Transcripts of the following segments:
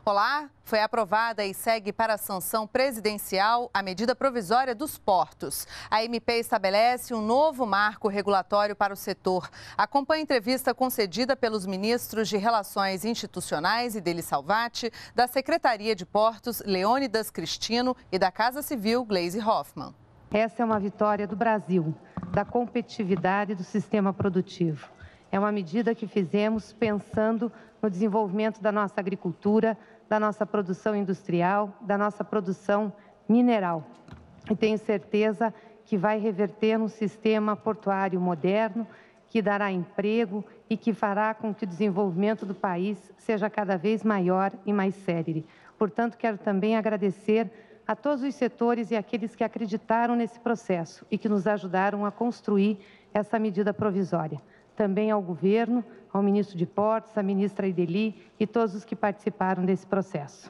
Olá, foi aprovada e segue para a sanção presidencial a medida provisória dos portos. A MP estabelece um novo marco regulatório para o setor. Acompanhe a entrevista concedida pelos ministros de Relações Institucionais e Ideli Salvati, da Secretaria de Portos, Leônidas Cristino, e da Casa Civil, Gleisi Hoffmann. Essa é uma vitória do Brasil, da competitividade do sistema produtivo. É uma medida que fizemos pensando no desenvolvimento da nossa agricultura, da nossa produção industrial, da nossa produção mineral. E tenho certeza que vai reverter num sistema portuário moderno, que dará emprego e que fará com que o desenvolvimento do país seja cada vez maior e mais célere. Portanto, quero também agradecer a todos os setores e aqueles que acreditaram nesse processo e que nos ajudaram a construir essa medida provisória. Também ao governo, ao ministro de Portos, à ministra Ideli e todos os que participaram desse processo.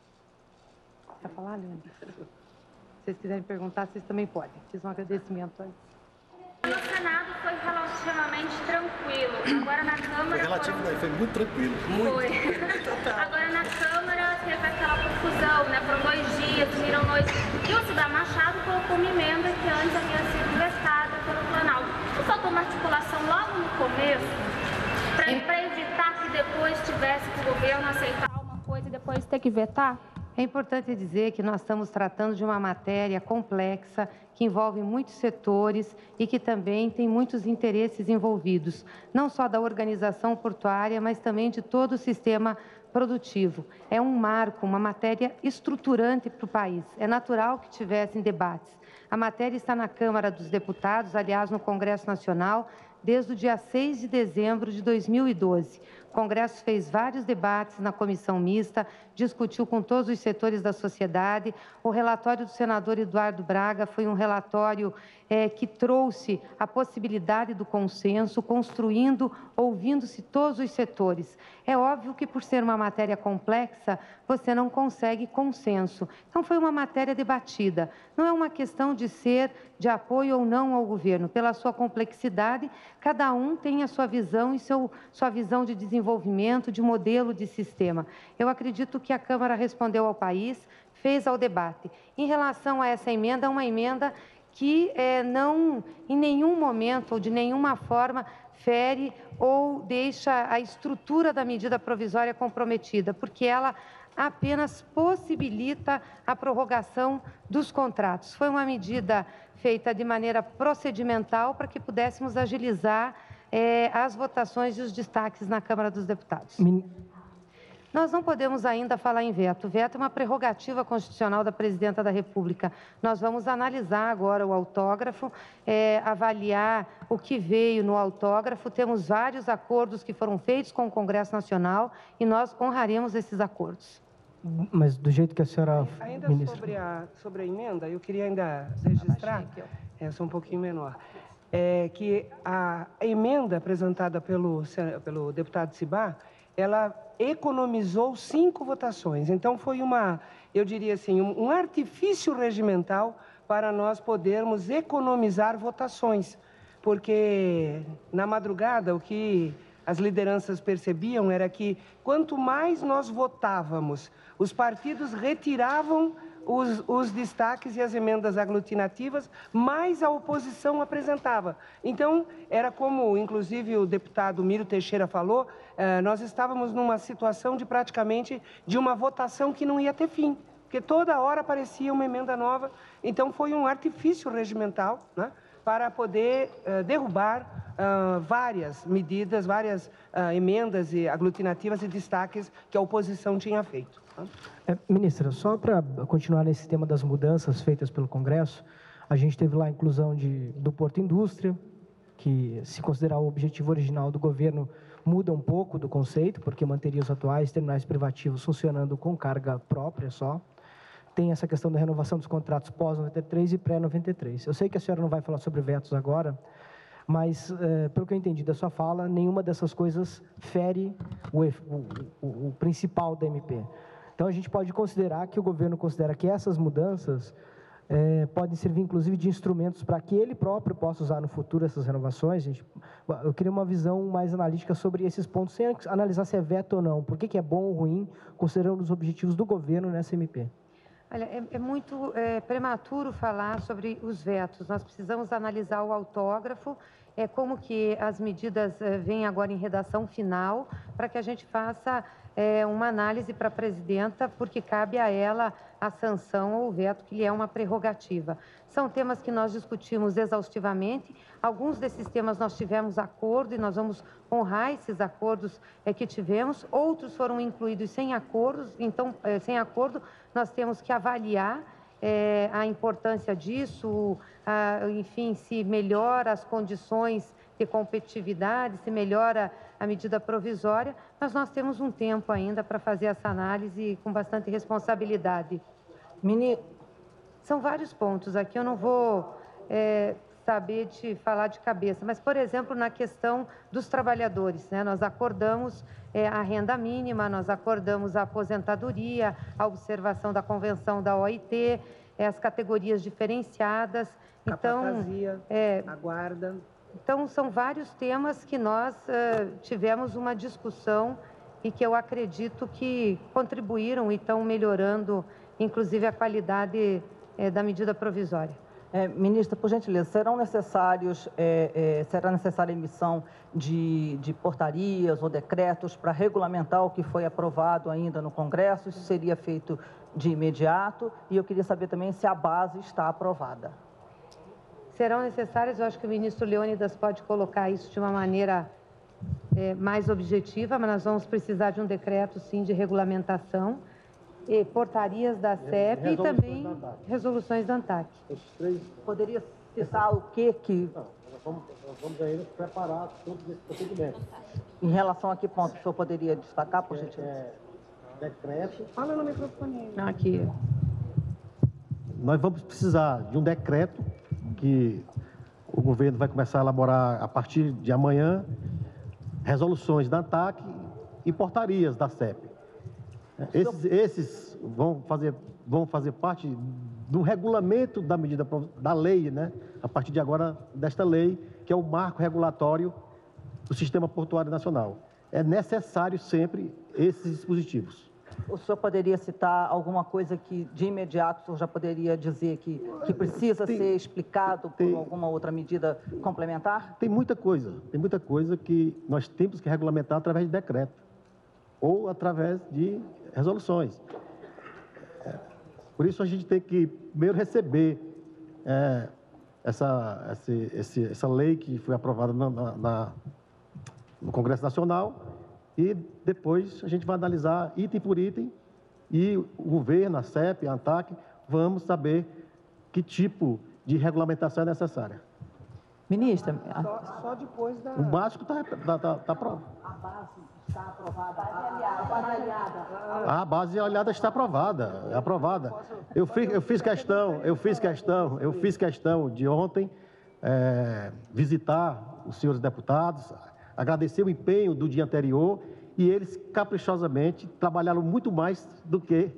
Quer falar, Leandro? Se vocês quiserem perguntar, vocês também podem. Fiz um agradecimento antes. No Senado foi relativamente tranquilo. Agora na Câmara... Foi muito tranquilo. Foi. Agora na Câmara teve aquela confusão, né? Foram 2 dias, viram noite. E o Cidadão Machado colocou uma emenda que antes havia sido vestada pelo Planalto. Não faltou uma articulação logo no começo para evitar que depois tivesse que o governo aceitar uma coisa e depois ter que vetar? É importante dizer que nós estamos tratando de uma matéria complexa, que envolve muitos setores e que também tem muitos interesses envolvidos, não só da organização portuária, mas também de todo o sistema produtivo. É um marco, uma matéria estruturante para o país. É natural que tivessem debates. A matéria está na Câmara dos Deputados, aliás, no Congresso Nacional, desde o dia 6 de dezembro de 2012. O Congresso fez vários debates na comissão mista, discutiu com todos os setores da sociedade. O relatório do senador Eduardo Braga foi um relatório que trouxe a possibilidade do consenso, construindo, ouvindo-se todos os setores. É óbvio que, por ser uma matéria complexa, você não consegue consenso. Então, foi uma matéria debatida. Não é uma questão de ser de apoio ou não ao governo. Pela sua complexidade, cada um tem a sua visão e sua visão de desenvolvimento, de modelo de sistema. Eu acredito que a Câmara respondeu ao país, fez ao debate. Em relação a essa emenda, é uma emenda que não, em nenhum momento ou de nenhuma forma, fere ou deixa a estrutura da medida provisória comprometida, porque ela apenas possibilita a prorrogação dos contratos. Foi uma medida feita de maneira procedimental para que pudéssemos agilizar as votações e os destaques na Câmara dos Deputados. Nós não podemos ainda falar em veto. O veto é uma prerrogativa constitucional da Presidenta da República. Nós vamos analisar agora o autógrafo, avaliar o que veio no autógrafo. Temos vários acordos que foram feitos com o Congresso Nacional e nós honraremos esses acordos. Mas do jeito que a senhora... Ainda sobre a emenda, eu queria ainda registrar, só um pouquinho menor, que a emenda apresentada pelo deputado Cibá, ela economizou 5 votações. Então, foi eu diria assim, um artifício regimental para nós podermos economizar votações. Porque, na madrugada, o que as lideranças percebiam era que, quanto mais nós votávamos, os partidos retiravam os destaques e as emendas aglutinativas, mais a oposição apresentava. Então, era como, inclusive, o deputado Miro Teixeira falou, nós estávamos numa situação de praticamente de uma votação que não ia ter fim, porque toda hora aparecia uma emenda nova. Então, foi um artifício regimental, né, para poder derrubar várias medidas, várias emendas e aglutinativas e destaques que a oposição tinha feito. Ministra, só para continuar nesse tema das mudanças feitas pelo Congresso, a gente teve lá a inclusão do Porto Indústria, que, se considerar o objetivo original do governo, muda um pouco do conceito, porque manteria os atuais terminais privativos funcionando com carga própria só. Tem essa questão da renovação dos contratos pós-93 e pré-93. Eu sei que a senhora não vai falar sobre vetos agora, mas, pelo que eu entendi da sua fala, nenhuma dessas coisas fere o principal da MP. Então, a gente pode considerar que o governo considera que essas mudanças podem servir, inclusive, de instrumentos para que ele próprio possa usar no futuro essas renovações. Eu queria uma visão mais analítica sobre esses pontos, sem analisar se é veto ou não. Por que é bom ou ruim, considerando os objetivos do governo nessa MP? Olha, é muito prematuro falar sobre os vetos. Nós precisamos analisar o autógrafo, como que as medidas vêm agora em redação final, para que a gente faça uma análise para a presidenta, porque cabe a ela a sanção ou o veto, que lhe é uma prerrogativa. São temas que nós discutimos exaustivamente. Alguns desses temas nós tivemos acordo e nós vamos honrar esses acordos que tivemos. Outros foram incluídos sem acordos, então, sem acordo, nós temos que avaliar a importância disso, enfim, se melhora as condições de competitividade, se melhora a medida provisória, mas nós temos um tempo ainda para fazer essa análise com bastante responsabilidade. São vários pontos aqui, eu não vou saber te falar de cabeça, mas, por exemplo, na questão dos trabalhadores, né? Nós acordamos a renda mínima, nós acordamos a aposentadoria, a observação da convenção da OIT, as categorias diferenciadas. Capatazia, a guarda. Então, são vários temas que nós tivemos uma discussão e que eu acredito que contribuíram e estão melhorando, inclusive, a qualidade da medida provisória. Ministra, por gentileza, será necessária a emissão de portarias ou decretos para regulamentar o que foi aprovado ainda no Congresso? Isso seria feito de imediato? E eu queria saber também se a base está aprovada. Serão necessárias, eu acho que o ministro Leônidas pode colocar isso de uma maneira mais objetiva, mas nós vamos precisar de um decreto, sim, de regulamentação, e portarias da CEP e também resoluções da ANTAC. Poderia citar o que que... Não, nós vamos ainda preparar todos esses procedimentos. Em relação a que ponto o senhor poderia destacar, por gentileza? Decreto. Fala no microfone. Aqui. Nós vamos precisar de um decreto que o governo vai começar a elaborar a partir de amanhã, resoluções da ANTAC e portarias da CEP. Esses vão fazer parte do regulamento da medida, da lei, né? A partir de agora, desta lei, que é o marco regulatório do Sistema Portuário Nacional. É necessário sempre esses dispositivos. O senhor poderia citar alguma coisa que, de imediato, o senhor já poderia dizer que precisa ser explicado por alguma outra medida complementar? Tem muita coisa que nós temos que regulamentar através de decreto ou através de resoluções. Por isso, a gente tem que primeiro receber essa lei que foi aprovada no Congresso Nacional e depois a gente vai analisar item por item e o governo, a CEP, a ANTAC, vamos saber que tipo de regulamentação é necessária. Ministra... Só depois da... O básico está pronto. A base está aprovada, avaliada. A base aliada está aprovada, é aprovada. Eu fiz questão de ontem visitar os senhores deputados, agradecer o empenho do dia anterior e eles caprichosamente trabalharam muito mais do que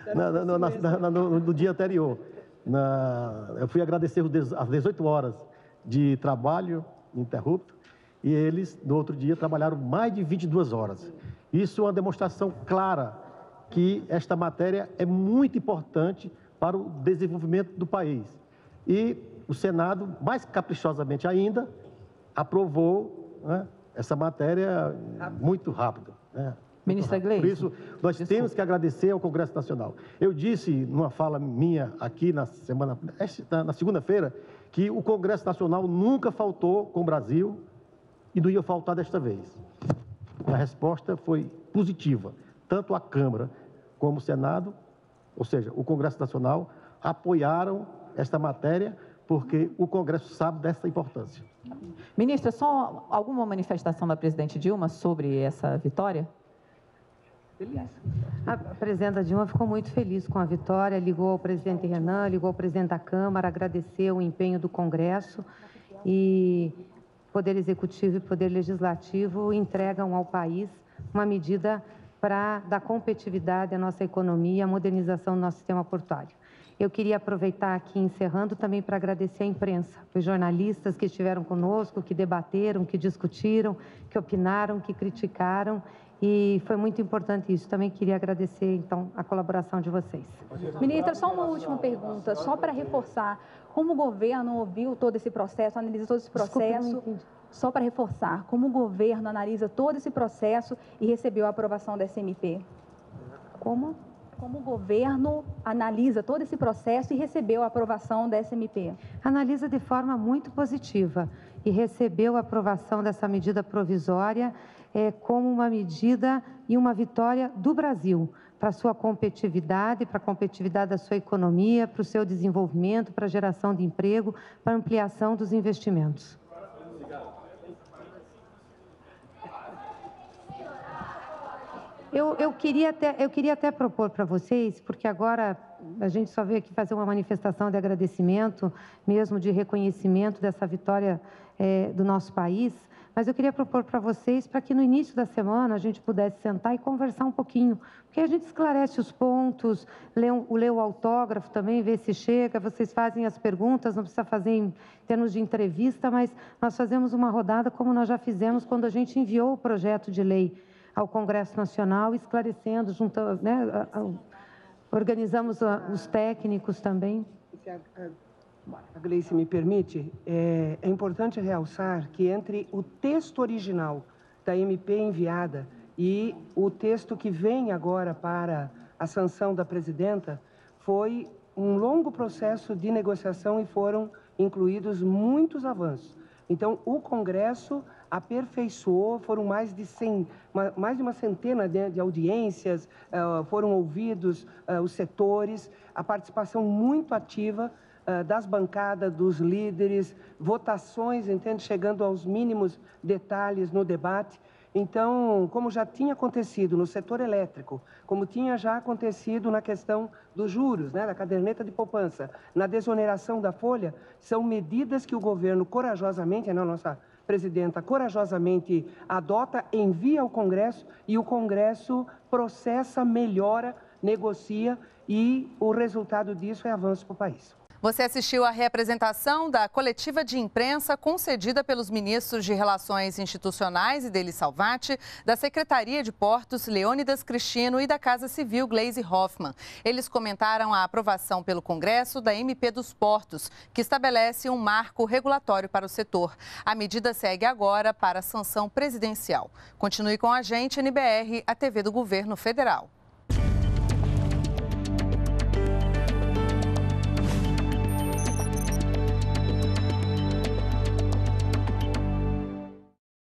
no dia anterior. Eu fui agradecer às 18 horas de trabalho ininterrupto e eles, no outro dia, trabalharam mais de 22 horas. Isso é uma demonstração clara que esta matéria é muito importante para o desenvolvimento do país. E o Senado, mais caprichosamente ainda, aprovou, né, essa matéria muito rápido. Né? Ministra Gleisi. Por isso, nós temos que agradecer ao Congresso Nacional. Eu disse, numa fala minha aqui na segunda-feira, que o Congresso Nacional nunca faltou com o Brasil e não ia faltar desta vez. A resposta foi positiva. Tanto a Câmara como o Senado, ou seja, o Congresso Nacional, apoiaram esta matéria porque o Congresso sabe dessa importância. Ministra, só alguma manifestação da presidente Dilma sobre essa vitória? A presidenta Dilma ficou muito feliz com a vitória, ligou ao presidente Renan, ligou ao presidente da Câmara, agradeceu o empenho do Congresso e Poder Executivo e Poder Legislativo entregam ao país uma medida para dar competitividade à nossa economia, a modernização do nosso sistema portuário. Eu queria aproveitar aqui, encerrando, também para agradecer a imprensa, os jornalistas que estiveram conosco, que debateram, que discutiram, que opinaram, que criticaram, e foi muito importante isso. Também queria agradecer, então, a colaboração de vocês. Ministra, só uma última pergunta, só para reforçar, como o governo ouviu todo esse processo, analisa todo esse processo, só para reforçar, como o governo analisa todo esse processo e recebeu a aprovação dessa MP? Como o governo analisa todo esse processo e recebeu a aprovação dessa MP? Analisa de forma muito positiva e recebeu a aprovação dessa medida provisória como uma medida e uma vitória do Brasil para a sua competitividade, para a competitividade da sua economia, para o seu desenvolvimento, para a geração de emprego, para a ampliação dos investimentos. Eu queria até propor para vocês, porque agora a gente só veio aqui fazer uma manifestação de agradecimento, mesmo de reconhecimento dessa vitória do nosso país, mas eu queria propor para vocês para que no início da semana a gente pudesse sentar e conversar um pouquinho, porque a gente esclarece os pontos, lê o autógrafo também, vê se chega, vocês fazem as perguntas, não precisa fazer em termos de entrevista, mas nós fazemos uma rodada como nós já fizemos quando a gente enviou o projeto de lei ao Congresso Nacional, esclarecendo, juntando, né, organizamos os técnicos também. A Gleice me permite, é importante realçar que entre o texto original da MP enviada e o texto que vem agora para a sanção da presidenta, foi um longo processo de negociação e foram incluídos muitos avanços. Então, o Congresso aperfeiçoou, foram mais de uma centena de audiências, foram ouvidos os setores, a participação muito ativa das bancadas, dos líderes, votações, entende, chegando aos mínimos detalhes no debate. Então, como já tinha acontecido no setor elétrico, como tinha já acontecido na questão dos juros, né, da caderneta de poupança, na desoneração da folha, são medidas que o governo corajosamente, a nossa presidenta corajosamente adota, envia ao Congresso e o Congresso processa, melhora, negocia e o resultado disso é avanço para o país. Você assistiu à reapresentação da coletiva de imprensa concedida pelos ministros de Relações Institucionais, Ideli Salvati, da Secretaria de Portos, Leônidas Cristino, e da Casa Civil, Gleisi Hoffmann. Eles comentaram a aprovação pelo Congresso da MP dos Portos, que estabelece um marco regulatório para o setor. A medida segue agora para a sanção presidencial. Continue com a gente, NBR, a TV do Governo Federal.